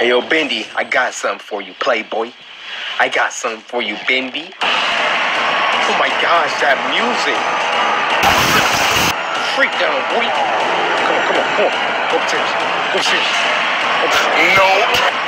Hey, yo, Bendy, I got something for you, Playboy. I got something for you, Bendy. Oh my gosh, that music. Freak down, boy. Come on. Go upstairs. No.